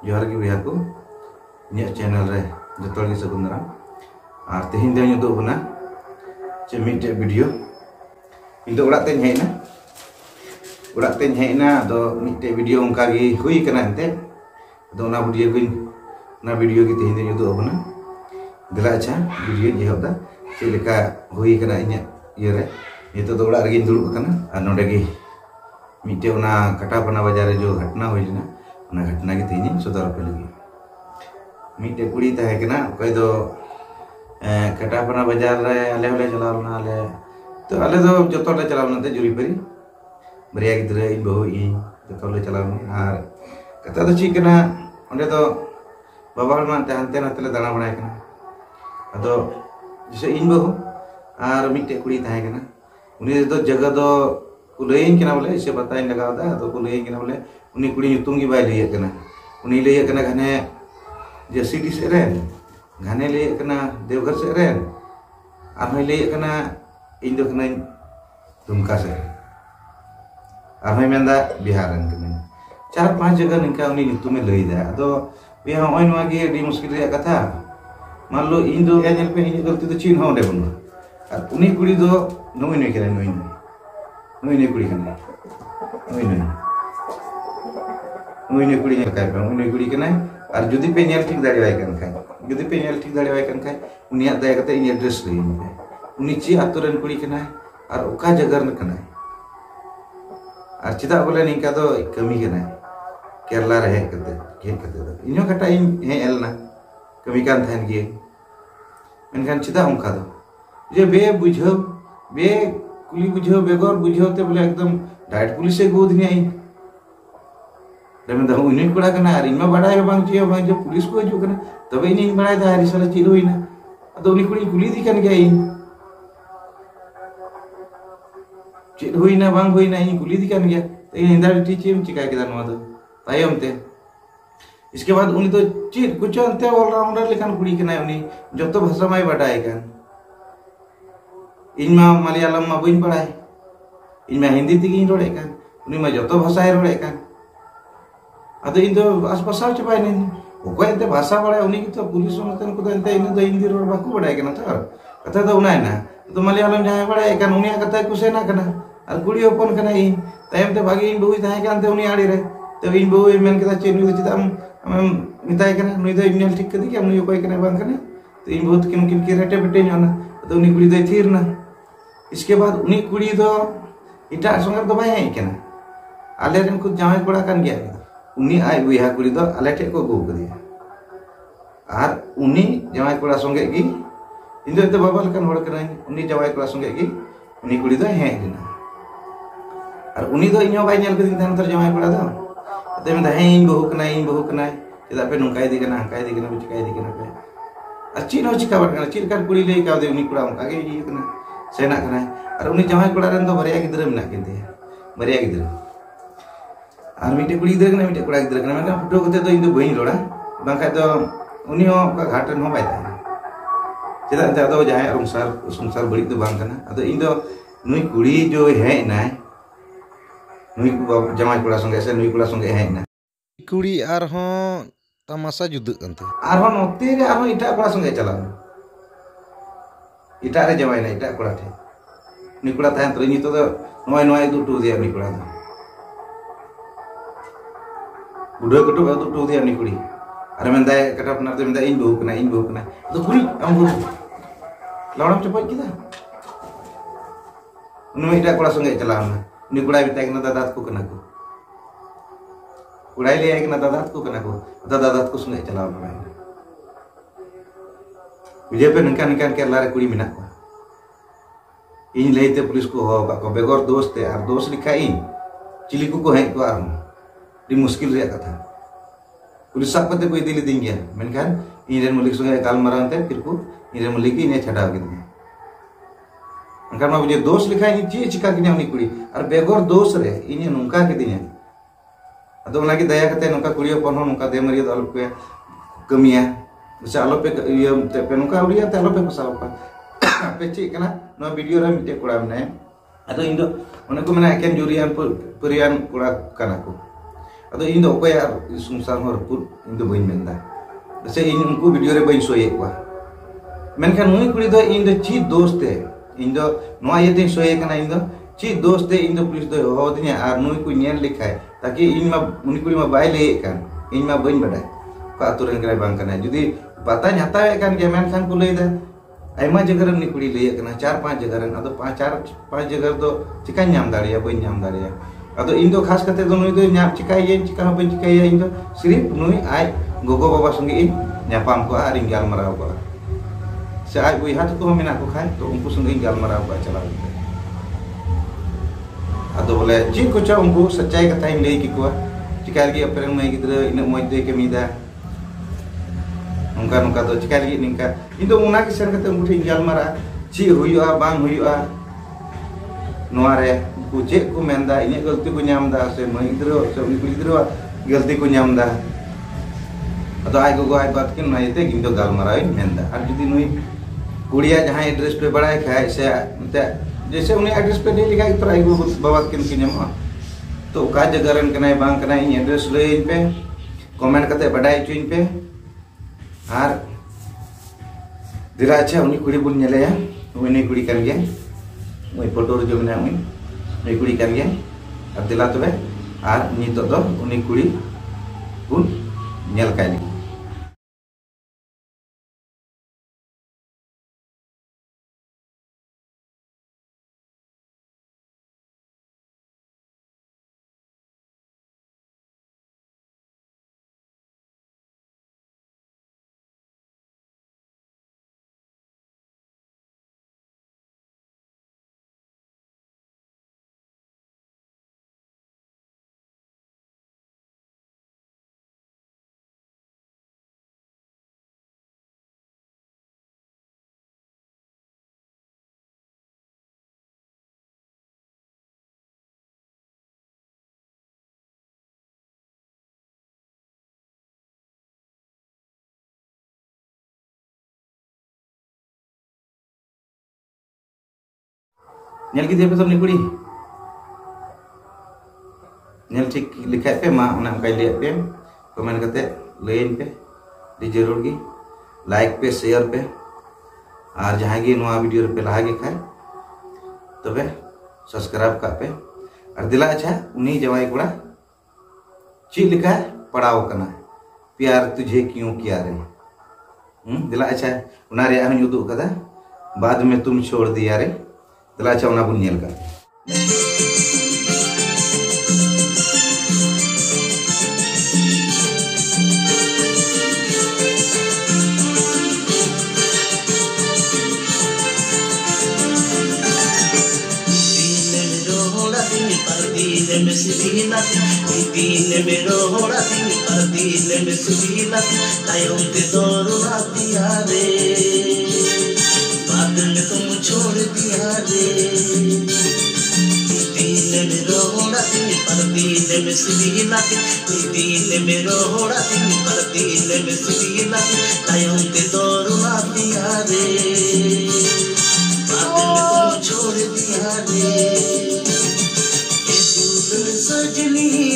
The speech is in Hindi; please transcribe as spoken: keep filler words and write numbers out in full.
जोहार गे बया को इन चैनल रे जो गे सगुन दाराम और तेहन दो उदुग बना चे मिटे वीडियो इन दो ओड़ाग तेन हेना ओड़ाग तेन हेना दो मिटे वीडियो उनका गे हुई कना एंते दो ना वीडियो गिन ना वीडियो गे तेहन दो उदुग बना दिला अच्छा वीडियो जेहदा चे लेका हुई कना इन ये रे नितो दो ओड़ाग रे दुड़ुब कना और नोडे गे मिटे उना कटापना बाजार रे जो घटना हुई ना उना घटना के तेहन सदर पे लगी मिटे कुड़ी तहे कना कोई दो कटापना बाजार रे आले होले चलावना आले तो आले दो जतो ले चलावना ते जुरीपरी बरिया गिद्रा इन बहु इन जतो ले चलावना आर कथा दो ची कना ओंडे दो बाबा हल मान हानते नाते ले दाना बनाय कना अदो जैसे इन बहु आर मिटे कुड़ी तहे कना उनी दो जगह दो कुलैन कना बोले इसे बताइन लगावदा तो कुलैन कना बोले उनी कुड़ी nyutung gi bai lay कना उनी लय कना घने जे सिटी से रेन घने लय कना देवघर से रेन आर लय कना इन दो कना दुमका से आर मेंदा बिहार रन कना चार पांच जगह निका उनी nyutung में लय दा अदो बे होय नवा गे डी मुश्किल रे कथा मान लो इन दो या पे इन गलती तो चीन होंडे बन आर उनी कुड़ी दो नोई नोई करे नोई नोई नोई कुड़ी कना नोई नोई नोई कुड़ी काय पे नोई कुड़ी कना और जुदी पे नेल ठीक दाड़ी वाय कन खाय जुदी पे नेल ठीक दाड़ी वाय कन खाय उनिया दया कते इन एड्रेस लई पे उनी ची आतुरन कुड़ी कना और ओका जगर न कना और चिदा बोले निका दो कमी कना केरला रे हे कते हे कते दो इनो कटा इन हे एलना कमी कान थान गे मेनखान चिदा उनका दो जे बे बुझो बे कुली बुझो बेगोर बुझो ते बोले एकदम डाइट पुलिस से गोद नि आई रेमे दो उनी कुड़ा कना आर इमा बड़ाय बांग चियो बांग जो पुलिस को हजू कना तबे इनी बड़ाय दा हरी साला चिल होइना अदो उनी कुड़ी कुली दी कन गया इन चिल होइना बांग होइना इन कुली दी कन गया तो इन इंदा टीचीम चिकाय केदा नवा दो तायम ते इसके बाद उनी तो चिल कुछ अंते ऑलराउंडर लेकान कुड़ी कना उनी जतो भाषा माय बड़ाय कन इन मा मलयालम मा बइन पढ़ाय इन मा हिंदी तिगी रोड़े कन उनी मा जतो भाषा रोड़े कन अदो इन दो आसपास चबाय ने ओको एते भाषा बड़ाय उनी तो पुलिस मतन को एते इन दो हिंदी रोड बाको बड़ाय कना तो कथा दो उनाय ना तो मलयालम जाय बड़ाय कन उनी कथा कुसेना कना और कुड़ी ओपन कना इन तायम ते भागी इन बहु ताय कन ते उनी आड़ी रे तो इन बहु मेन कथा चेनु दो चिता हम मिताय कना नुई दो इमेल ठीक कदी के हम नुई ओको कना बांग कना तो इन बहुत किन किन के रेटे बेटे ना तो उनी कुड़ी दो थीर ना इसके बाद उनी कुड़ी दो इटा संगर दो बाय कना आले रन को जाय कोड़ा कन गया उनी आय बुया कुड़ी दो आले ठे को गो कदिया आर उनी जवाय कोड़ा संगे गी इन दो बाबा लकन होड़ कना उनी जवाय कोड़ा संगे गी उनी कुड़ी दो हे दिना आर उनी दो इनो बाय नेल कदिन थान तर जवाय कोड़ा दो ते में हे इन बहु कना इन बहु कना चेदा पे नुकाय दी कना हकाय दी कना बिचकाय दी कना पे आर चीन हो चिका बट कना चीन कर कुड़ी ले का दे उनी कोड़ा उनका गे ये कना सेना कना आर उनी जवाय कोड़ा रन दो बरिया गिदरा मेना किनते बरिया गिदरा आर मिटे कुड़ी गिदरा कना मिटे कोड़ा गिदरा कना मेना फोटो कते तो इन दो बहिन रोड़ा बांखा तो उनी हो का घाटन हो बाय ता चेदा ते दो जाय संसार संसार बड़ी तो बांग कना अदो इन दो नुई कुड़ी जो है नाय नुई जमाय कोड़ा संगे से नुई कोड़ा संगे है ना कुड़ी आर हो तमाशा जुद कंते आर हो नोते रे आर हो इटा कोड़ा संगे चला इटा रे जमाय ना इटा कोड़ा थे नुई कोड़ा तान तो नी तो नोय नोय दु टू दिया नुई कोड़ा बुढ़ो कटो दु टू दिया नुई कुड़ी अरे मेंदा कटा पना तो मेंदा इन बहु कना इन बहु कना तो कुड़ी हम बहु लवड़म चपज किदा नुई इटा कोड़ा संगे चला ना नी कुड़ाई बिताय कना दादा को कना को कुड़ाई ले आय कना दादा को कना को दादा दादा को संगे चला बड़ाय विजय पे नका नका केरला रे कुड़ी मिना को इन लेते पुलिस को हो का को बेगोर दोस्त है और दोस्त लिखा इन चिली को को है को आर दी मुश्किल रे कथा पुलिस सब कते कोई दिली दिन गया मेनखान इन रेन मलिक संगे गाल मारांते फिर को इन रेन मलिक ने छड़ा के दिया अंकार मा बुझे दोष लिखा इन ची चिका किने उनी कुड़ी और बेगोर दोष रे इन नुका के दिया अदो उना की दया कते नुका कुड़ी अपन हो नुका दे मरिया दल पे कमिया से आलो पे ये पे नुका उड़िया ते आलो पे फसाव पा पे ची कना नो वीडियो रे मिटे कोड़ा मने अदो इन दो उन को मने एकेन जुरियान परियान कोड़ा कना को ado इन दो कोई संसार हो रपुद इन दो बइन मेंदा से इन उनको वीडियो रे बइन सोये को मेनखान नुई कुड़ी दो इन दो ची दोस्त है इन दो नोआ ये सोये कना इन दो ची दोस्त है इन दो पुलिस दो हो दिने आर नुई को नेल लिखाय ताकि इन मा उनी कुड़ी मा बाय ले कान इन मा बइन बडाय का अतुरन कनाय बांग कनाय जुदी पता हतावे कान के मेनखान को लई दा आयमा जगह रे निकुड़ी लई कना चार पांच जगह रे अदो पांच चार पांच जगह दो चिका नाम दाड़िया बइन नाम दाड़िया अदो इन दो खास कते दो नुई दो नाम चिकाय चिका बइन चिकाय इन दो सिर्फ नुई आय गोगो बाबा संगे इन न्यापाम को आर इंगाल मराव को से आय बुई हाथ को मेना को खाय तो उनको संगे इंगाल मराव को चला अदो बोले जी को चा उनको सच्चाई कथा इन लई की को चिका लगी अपरे मै गिद्र इन मोय दे कमीदा उनका उनका तो चिका लगी निका इन दो उना की सेन कते उनको ठीक इंगाल मरा ची हुयुआ बांग हुयुआ नोआ रे को जे को मेंदा इन गलती को नामदा से मै गिद्र से उनी गिद्र गलती को नामदा अतो आय को आय बात किन नाइते किन दो गालमारा मेंदा और जुदी नुई कुड़िया जहां एड्रेस पे बड़ाय खाय से जैसे उन्हें एड्रेस पे दे लिखा तो आय को बाबा किन किन मा तो का जगह रन कनाय बांग कनाय एड्रेस ले इन पे कमेंट करते बड़ाय चुइन पे और दिरा अच्छा उनी कुड़ी बुन नेले उनी कुड़ी कान गया उई फोटो रे जो मेना उई उनी कुड़ी कान गया और दिला तबे और नितो दो उनी कुड़ी बुन नेल काय नेल की देबे सबनी कुड़ी नेल ठीक लिखाय पे मा उना कay ले पे कमेंट करते लेन पे दी जरूर गी लाइक पे शेयर पे और जहां गे नोआ वीडियो पे लागे खाय तबे सब्सक्राइब का पे और दिला अच्छा उनी जवाई कोड़ा ची लिखा पड़ाव कना प्यार तुझे क्यों किया रे हम दिला अच्छा उना रे हन उदु कदा बाद में तुम छोड़ दिया रे दिला अच्छा उना बुन नेल का में सुबीला दिल में रोड़ा दिन पर दिल में सुबीला तायों ते दौड़ा दिया रे बाद में तुम छोड़ दिया रे दिल में रोड़ा दिन पर दिल में सुबीला दिल में रोड़ा दिन पर दिल में सुबीला तायों ते दौड़ा दिया रे बाद में तुम छोड़ दिया रे सजनी